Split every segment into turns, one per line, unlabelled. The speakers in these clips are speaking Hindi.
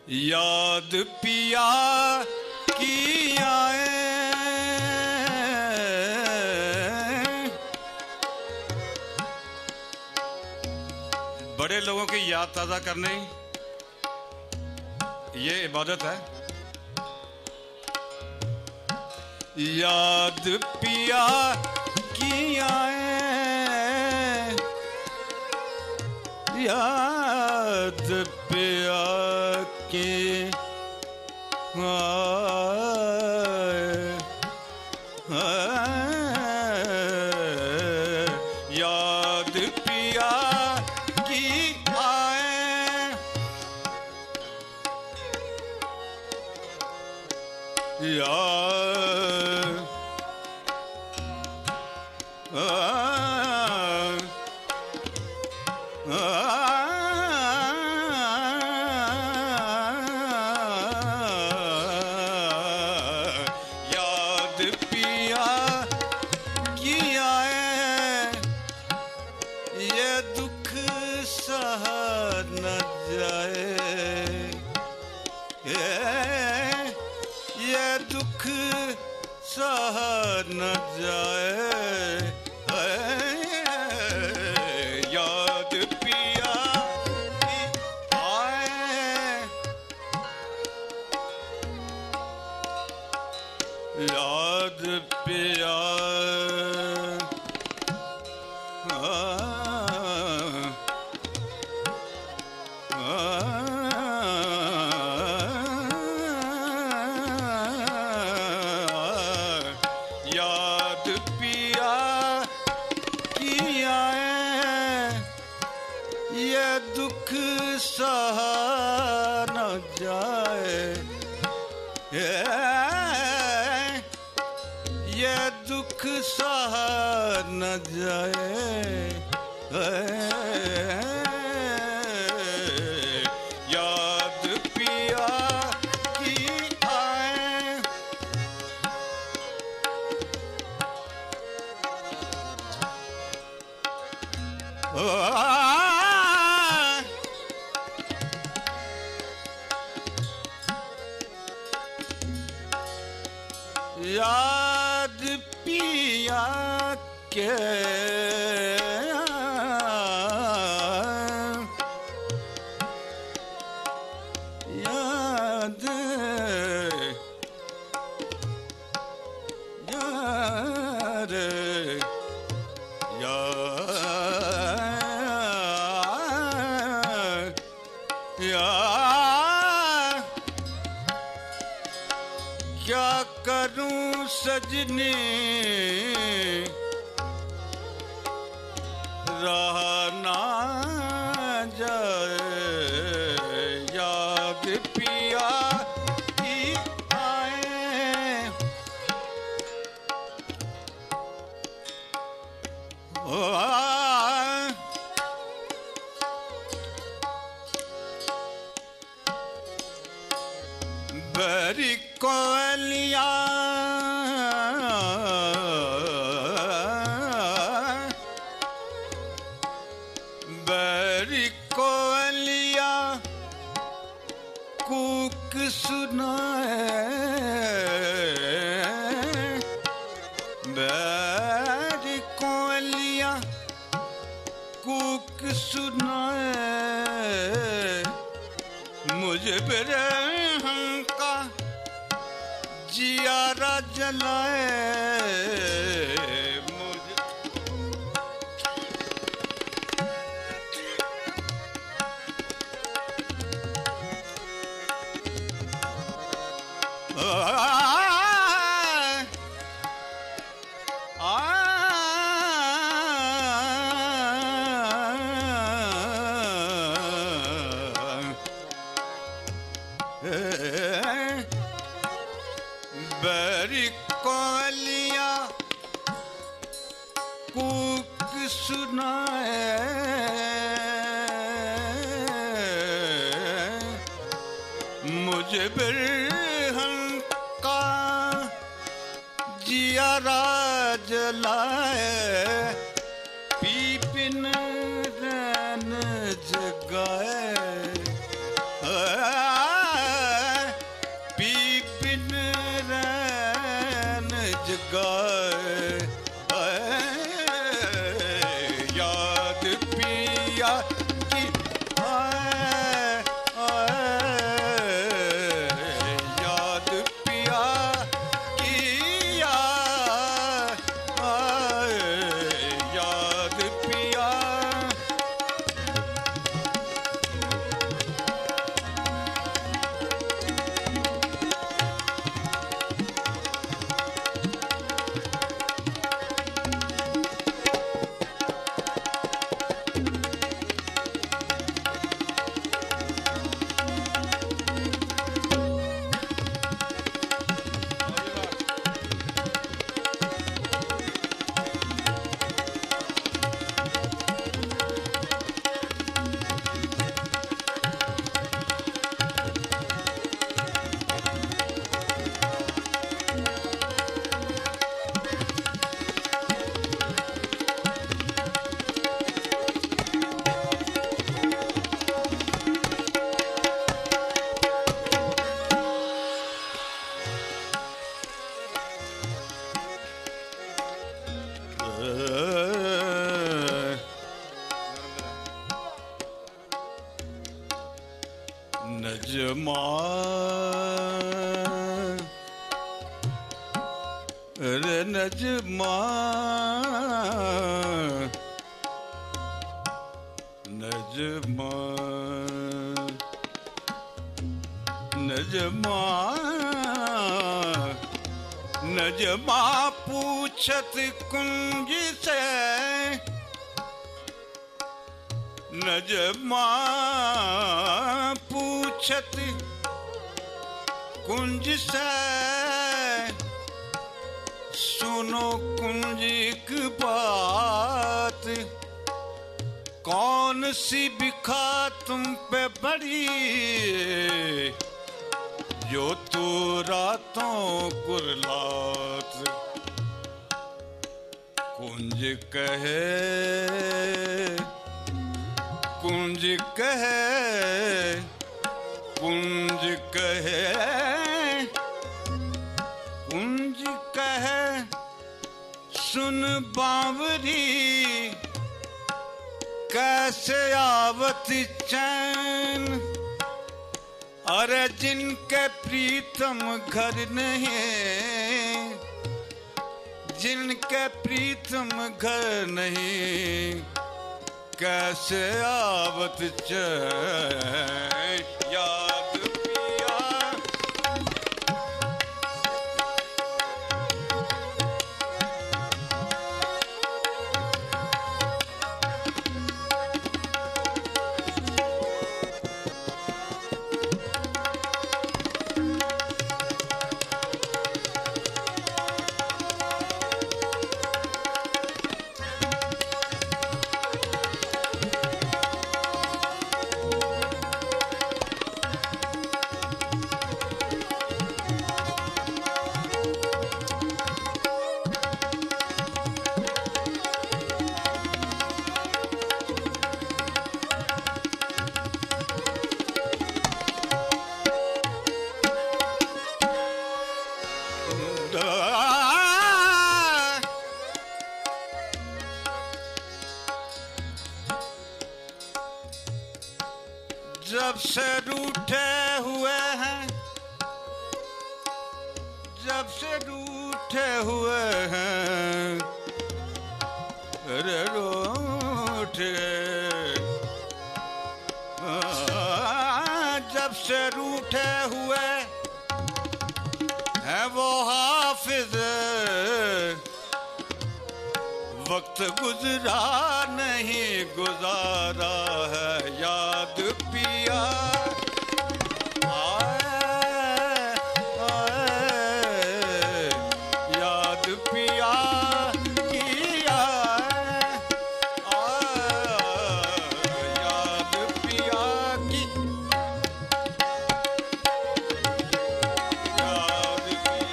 याद पिया की आए, बड़े लोगों की याद ताज़ा करने ये इबादत है। याद पिया की आए, याद पिया की आए, याद पिया की आए, याद पिया की आए, ये दुख सहा न जाए, ये दुख सहा न जाए, याद पिया की आए, याद पिया याद पिया की आए, ये दुख सहा न जाए, ये दुख सहा न जाए, याद पिया की आए, याद पिया के याद याद याद क्या करूं सजनी रहा ना जाए, याद पिया की आए, बरी कोलिया बरी कोलिया कूक सुनाए, बरी कोलिया कूक सुनाए, मुझे बिरहम का जियारा जलाए, मुझे बरी कोलिया कूक सुनाए, मुझे बिरहम का जियारा जलाए, पीपिन रैन जगाए, नजमा रे नजमा नजमा नजमा नजमा पूछत कुंज से नजमा पूछत कुंज से सुनो कुंज की बात कौन सी बिखा तुम पे पड़ी जो तू रातों कुरलात कुंज कहे कुंज कहे कुंज कहे कुंज कहे सुन बावरी कैसे आवत चैन अरे जिनके प्रीतम घर नहीं जिनके प्रीतम घर नहीं कैसे आवत चैन याद पिया जब से रूठे हुए हैं जब से रूठे हुए हैं रे रूठे जब से रूठे हुए हैं वो हाफिज वक्त गुजरा नहीं गुजारा है याद पिया आए आए याद पिया की आए याद पिया की याद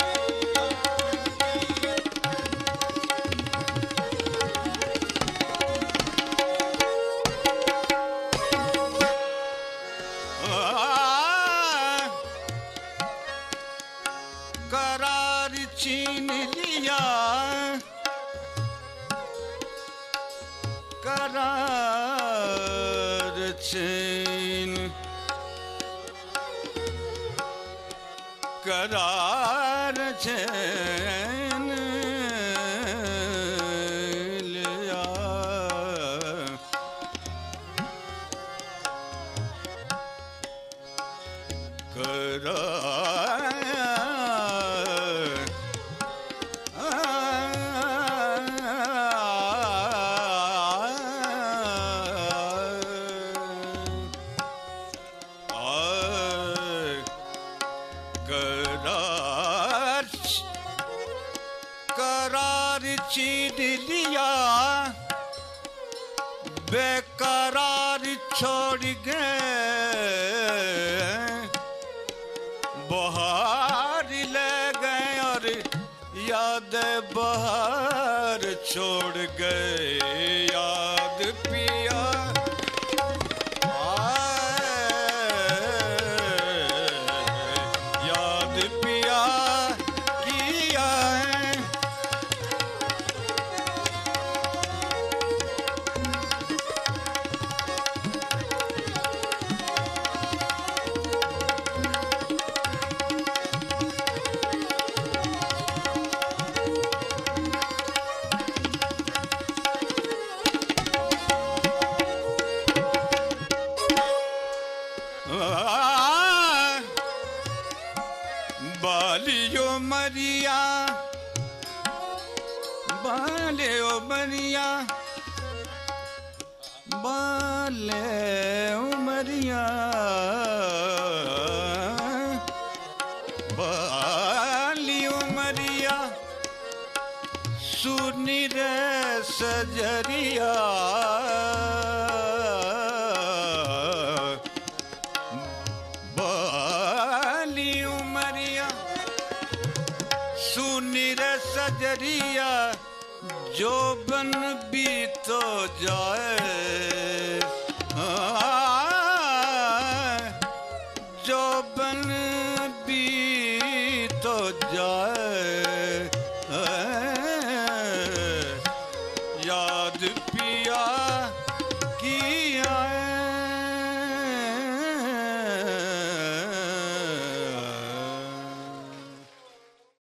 करार छीन लिया करार छीन करार छीन लिया करार छीन लिया बेकरार छोड़ गए बहार ले गए और याद बहार छोड़ गए याद पिया याद पिया किया
बाले उमरिया बाली उमरिया सुनी रे सजरिया बाली उमरिया सुनी रे सजरिया जो